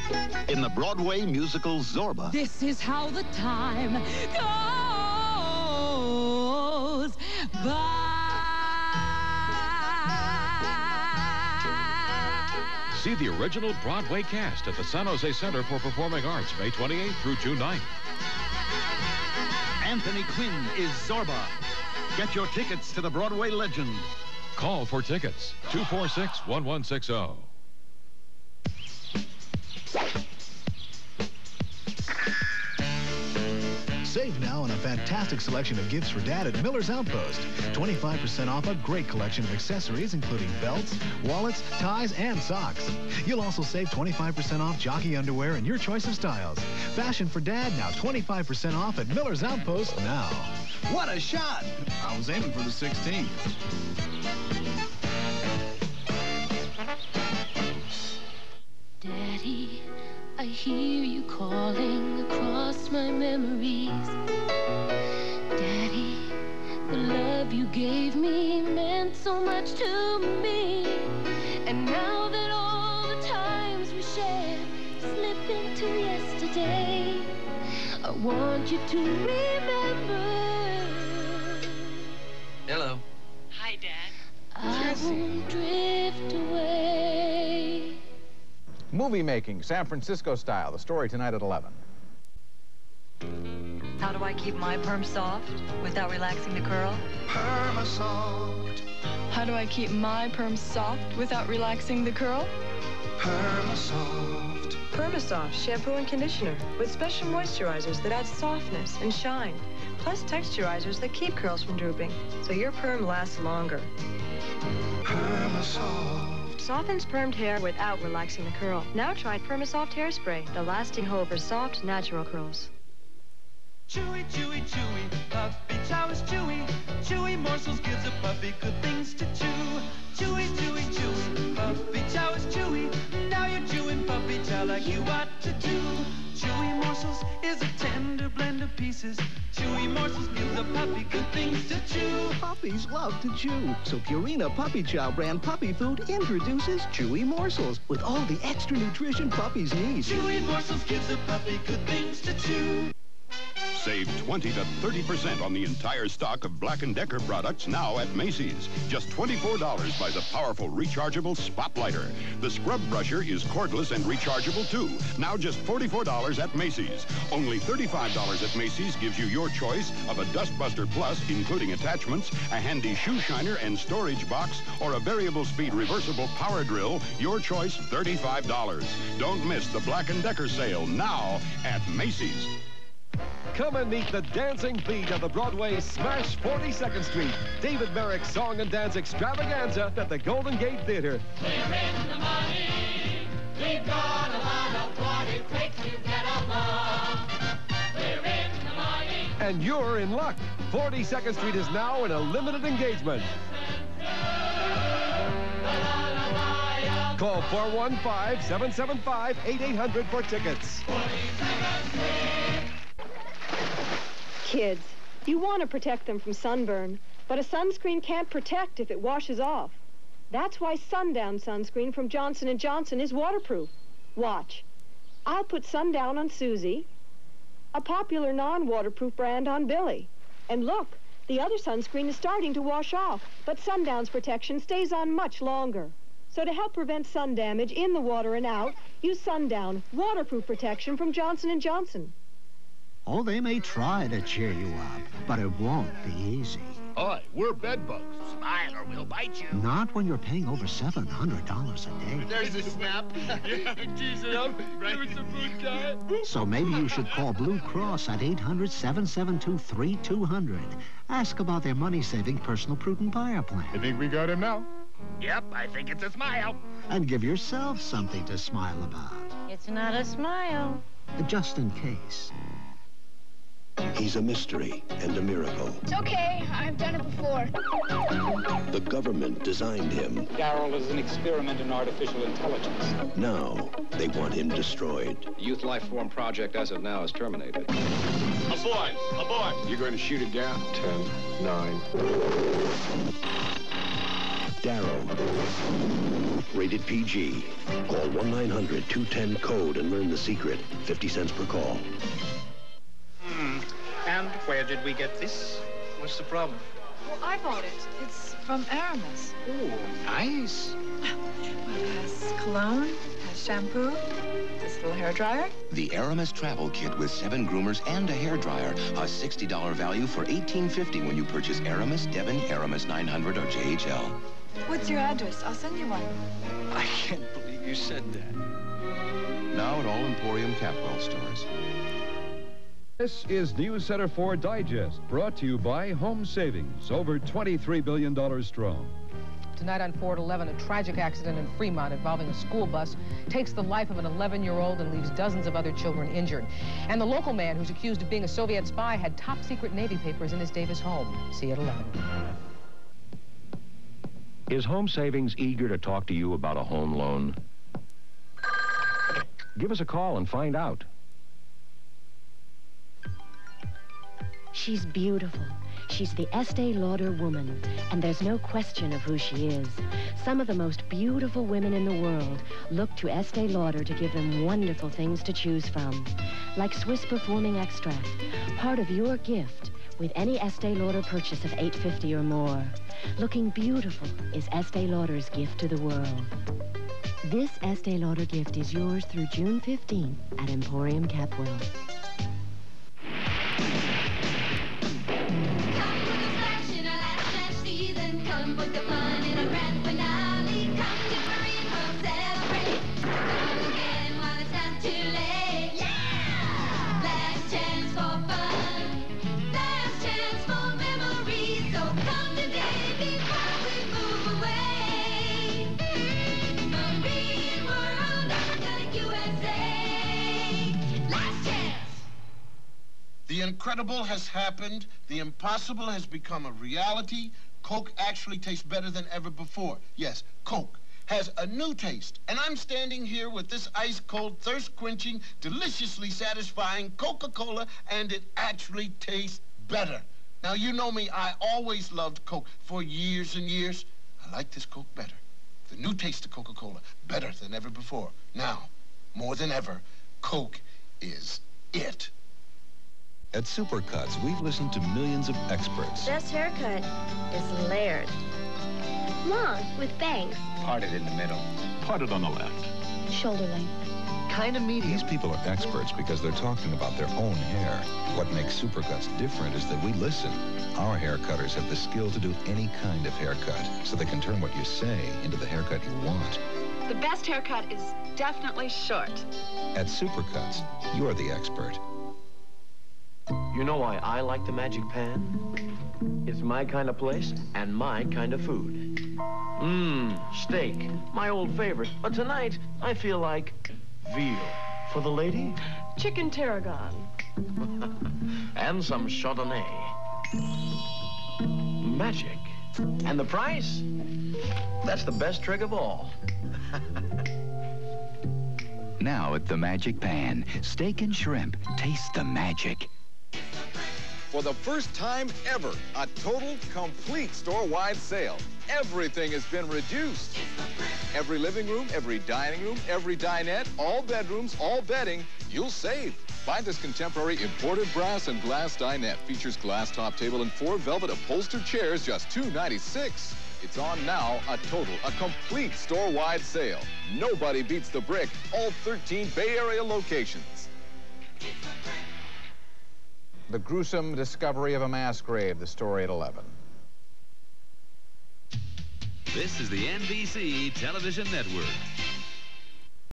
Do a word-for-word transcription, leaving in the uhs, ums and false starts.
in the Broadway musical Zorba. This is how the time goes by. See the original Broadway cast at the San Jose Center for Performing Arts, May twenty-eighth through June ninth. Anthony Quinn is Zorba. Get your tickets to the Broadway legend. Call for tickets, two four six, one one six zero. Save now on a fantastic selection of gifts for Dad at Miller's Outpost. twenty-five percent off a great collection of accessories, including belts, wallets, ties, and socks. You'll also save twenty-five percent off jockey underwear and your choice of styles. Fashion for Dad now twenty-five percent off at Miller's Outpost now. What a shot! I was aiming for the sixteen. Daddy, I hear you calling across my memories. Daddy, the love you gave me meant so much to me. And now that all the times we shared slip into yesterday, I want you to remember. Hello. Hi, Dad. I won't drift away. Movie making, San Francisco style. The story tonight at eleven. How do I keep my perm soft without relaxing the curl? Perma soft. How do I keep my perm soft without relaxing the curl? Perma soft. Permasoft shampoo and conditioner with special moisturizers that add softness and shine, plus texturizers that keep curls from drooping, so your perm lasts longer. Perma soft. Softens permed hair without relaxing the curl. Now try Permasoft Hairspray, the lasting hold for soft, natural curls. Chewy, chewy, chewy, puppy chow is chewy. Chewy morsels gives a puppy good things to chew. Chewy, chewy, chewy, puppy chow is chewy. Now you're chewing puppy chow like you ought to do. Chewy morsels is a tender blend of pieces. Chewy morsels gives a puppy good things to chew. Puppies love to chew, so Purina Puppy Chow brand puppy food introduces Chewy Morsels with all the extra nutrition puppies need. Chewy morsels gives a puppy good things to chew. Save twenty to thirty percent on the entire stock of Black and Decker products now at Macys. Just twenty-four dollars buys a powerful rechargeable spotlighter. The scrub brusher is cordless and rechargeable too. Now just forty-four dollars at Macys. Only thirty-five dollars at Macys gives you your choice of a Dustbuster Plus, including attachments, a handy shoe shiner and storage box, or a variable speed reversible power drill. Your choice, thirty-five dollars. Don't miss the Black and Decker sale now at Macys. Come and meet the dancing beat of the Broadway Smash forty-second Street. David Merrick's song and dance extravaganza at the Golden Gate Theater. We're in the money. We've got a lot of what it takes to get along. We're in the money. And you're in luck. forty-second Street is now in a limited engagement. Call four one five, seven seven five, eight eight hundred for tickets. Kids, you want to protect them from sunburn, but a sunscreen can't protect if it washes off. That's why Sundown Sunscreen from Johnson and Johnson is waterproof. Watch. I'll put Sundown on Susie, a popular non-waterproof brand on Billy. And look, the other sunscreen is starting to wash off, but Sundown's protection stays on much longer. So to help prevent sun damage in the water and out, use Sundown waterproof protection from Johnson and Johnson. Oh, they may try to cheer you up, but it won't be easy. Hi, we're bedbugs. Smile or we'll bite you. Not when you're paying over seven hundred dollars a day. There's a snap. Yeah, Jesus. Yep. Give us a food guy. So maybe you should call Blue Cross at eight hundred, seven seven two, three two zero zero. Ask about their money-saving personal Prudent Buyer Plan. I think we got him now. Yep, I think it's a smile. And give yourself something to smile about. It's not a smile. Just in case. He's a mystery and a miracle. It's okay. I've done it before. The government designed him. D A R L is an experiment in artificial intelligence. Now, they want him destroyed. The Youth Life Form project as of now is terminated. Aboard! Aboard! You're going to shoot it down? Ten, nine. D A R L. Rated P G. Call one nine hundred two ten code and learn the secret. fifty cents per call. Hmm. And where did we get this? What's the problem? Well, I bought it. It's from Aramis. Oh, nice. Well, it has cologne, has shampoo, this little hairdryer. The Aramis Travel Kit with seven groomers and a hairdryer. A sixty dollar value for eighteen fifty when you purchase Aramis, Devon, Aramis nine hundred, or J H L. What's your address? I'll send you one. I can't believe you said that. Now at all Emporium Capwell stores. This is News Center four Digest, brought to you by Home Savings, over twenty-three billion dollars strong. Tonight on four at eleven, a tragic accident in Fremont involving a school bus takes the life of an eleven-year-old and leaves dozens of other children injured. And the local man who's accused of being a Soviet spy had top-secret Navy papers in his Davis home. See you at eleven. Is Home Savings eager to talk to you about a home loan? Give us a call and find out. She's beautiful. She's the Estee Lauder woman, and there's no question of who she is. Some of the most beautiful women in the world look to Estee Lauder to give them wonderful things to choose from, like Swiss Performing Extract, part of your gift with any Estee Lauder purchase of eight fifty or more. Looking beautiful is Estee Lauder's gift to the world. This Estee Lauder gift is yours through June fifteenth at Emporium Capwell. Come put the fun in a grand finale. Come to Marine World, celebrate. Come again while it's not too late. Yeah! Last chance for fun. Last chance for memories. So come today before we move away. Marine World, Authentic U S A. Last chance. The incredible has happened. The impossible has become a reality. Coke actually tastes better than ever before. Yes, Coke has a new taste. And I'm standing here with this ice-cold, thirst-quenching, deliciously satisfying Coca-Cola, and it actually tastes better. Now, you know me, I always loved Coke for years and years. I like this Coke better. The new taste of Coca-Cola, better than ever before. Now, more than ever, Coke is it. At Supercuts, we've listened to millions of experts. Best haircut is layered. Long, with bangs. Parted in the middle. Parted on the left. Shoulder length. Kind of medium. These people are experts because they're talking about their own hair. What makes Supercuts different is that we listen. Our hair cutters have the skill to do any kind of haircut, so they can turn what you say into the haircut you want. The best haircut is definitely short. At Supercuts, you're the expert. You know why I like the Magic Pan? It's my kind of place and my kind of food. Mmm, steak, my old favorite. But tonight, I feel like veal. For the lady? Chicken tarragon. And some Chardonnay. Magic. And the price? That's the best trick of all. Now at the Magic Pan, steak and shrimp. Taste the magic. For the first time ever, a total, complete store-wide sale. Everything has been reduced. Every living room, every dining room, every dinette, all bedrooms, all bedding, you'll save. Buy this contemporary imported brass and glass dinette. Features glass top table and four velvet upholstered chairs, just two ninety-six. It's on now, a total, a complete store-wide sale. Nobody beats the brick, all thirteen Bay Area locations. The gruesome discovery of a mass grave, the story at eleven. This is the N B C Television Network.